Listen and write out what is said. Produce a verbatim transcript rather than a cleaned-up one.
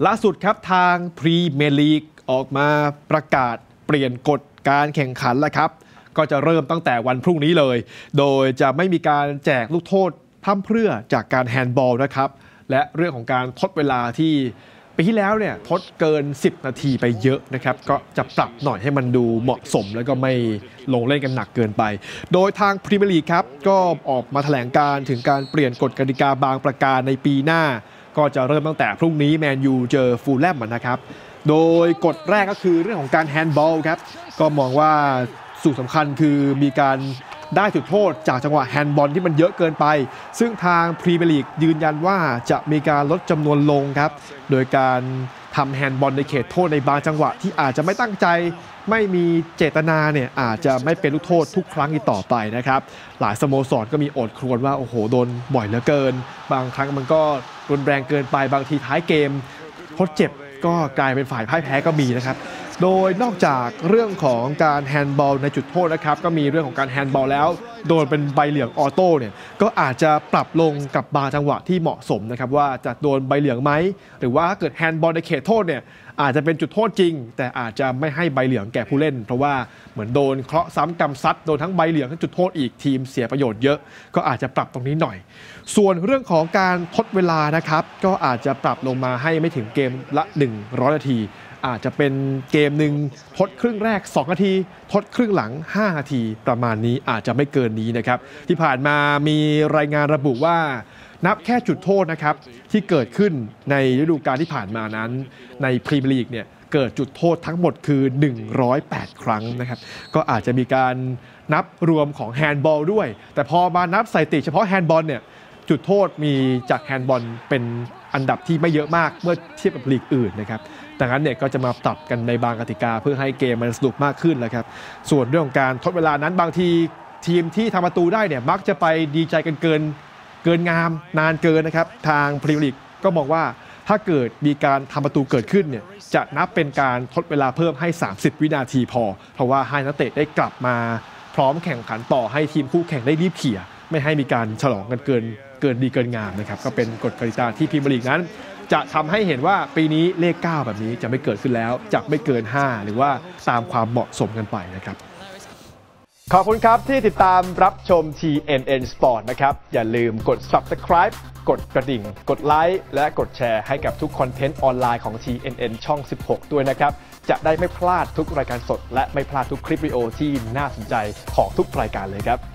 ล่าสุดครับทางพรีเมียร์ลีกออกมาประกาศเปลี่ยนกฎการแข่งขันแล้วครับก็จะเริ่มตั้งแต่วันพรุ่งนี้เลยโดยจะไม่มีการแจกลูกโทษพร่ำเพรื่อจากการแฮนด์บอลนะครับและเรื่องของการทดเวลาที่ปีที่แล้วเนี่ยทดเกินสิบนาทีไปเยอะนะครับก็จะปรับหน่อยให้มันดูเหมาะสมแล้วก็ไม่ลงเล่นกันหนักเกินไปโดยทางพรีเมียร์ลีกครับก็ออกมาแถลงการถึงการเปลี่ยนกฎกติกาบางประการในปีหน้าก็จะเริ่มตั้งแต่พรุ่งนี้แมนยูเจอฟูลแลมนะครับโดยกฎแรกก็คือเรื่องของการแฮนด์บอลครับก็มองว่าส่วนสำคัญคือมีการได้จุดโทษจากจังหวะแฮนด์บอลที่มันเยอะเกินไปซึ่งทางพรีเมียร์ลีกยืนยันว่าจะมีการลดจำนวนลงครับโดยการทำแฮนด์บอลในเขตโทษในบางจังหวะที่อาจจะไม่ตั้งใจไม่มีเจตนาเนี่ยอาจจะไม่เป็นลูกโทษทุกครั้งอีกต่อไปนะครับหลายสโมสรก็มีโอดครวญว่าโอ้โหโดนบ่อยเหลือเกินบางครั้งมันก็รุนแรงเกินไปบางทีท้ายเกมทดเจ็บก็กลายเป็นฝ่ายพ่ายแพ้ก็มีนะครับโดยนอกจากเรื่องของการแฮนด์บอลในจุดโทษนะครับก็มีเรื่องของการแฮนด์บอลแล้วโดนเป็นใบเหลืองออโต้เนี่ยก็อาจจะปรับลงกับบางจังหวะที่เหมาะสมนะครับว่าจะโดนใบเหลืองไหมหรือว่าเกิดแฮนด์บอลในเขตโทษเนี่ยอาจจะเป็นจุดโทษจริงแต่อาจจะไม่ให้ใบเหลืองแก่ผู้เล่นเพราะว่าเหมือนโดนเคราะห์ซ้ำกรรมซัดโดนทั้งใบเหลืองทั้งจุดโทษอีกทีมเสียประโยชน์เยอะก็อาจจะปรับตรงนี้หน่อยส่วนเรื่องของการทดเวลานะครับก็อาจจะปรับลงมาให้ไม่ถึงเกมละหนึ่งร้อยนาทีอาจจะเป็นเกมหนึ่งทดครึ่งแรกสองนาทีทดครึ่งหลังห้านาทีประมาณนี้อาจจะไม่เกินนี้นะครับที่ผ่านมามีรายงานระบุว่านับแค่จุดโทษนะครับที่เกิดขึ้นในฤดูกาลที่ผ่านมานั้นในพรีเมียร์ลีกเนี่ยเกิดจุดโทษทั้งหมดคือหนึ่งร้อยแปดครั้งนะครับก็อาจจะมีการนับรวมของแฮนด์บอลด้วยแต่พอมานับสถิติเฉพาะแฮนด์บอลเนี่ยจุดโทษมีจากแฮนด์บอลเป็นอันดับที่ไม่เยอะมากเมื่อเทียบกับลีกอื่นนะครับดังนั้นเนี่ยก็จะมาปรับกันในบางกติกาเพื่อให้เกมมันสนุกมากขึ้นแล้วครับส่วนเรื่องของการทดเวลานั้นบางทีทีมที่ทำประตูได้เนี่ยมักจะไปดีใจกันเกินเกินงามนานเกินนะครับทางพรีเมียร์ลีกก็มองว่าถ้าเกิดมีการทำประตูเกิดขึ้นเนี่ยจะนับเป็นการทดเวลาเพิ่มให้สามสิบวินาทีพอเพราะว่าให้นักเตะได้กลับมาพร้อมแข่งขันต่อให้ทีมคู่แข่งได้รีบเขี่ยไม่ให้มีการฉลองกันเกินเกินดีเกินงามนะครับก็เป็นกฎกติกาที่พรีเมียร์ลีกนั้นจะทำให้เห็นว่าปีนี้เลขเก้าแบบนี้จะไม่เกิดขึ้นแล้วจะไม่เกินห้าหรือว่าตามความเหมาะสมกันไปนะครับขอบคุณครับที่ติดตามรับชม ที เอ็น เอ็น Sport นะครับอย่าลืมกด Subscribe กดกระดิ่งกดไลค์และกดแชร์ให้กับทุกคอนเทนต์ออนไลน์ของ ที เอ็น เอ็น ช่องสิบหกด้วยนะครับจะได้ไม่พลาดทุกรายการสดและไม่พลาดทุกคลิปวิดีโอที่น่าสนใจของทุกรายการเลยครับ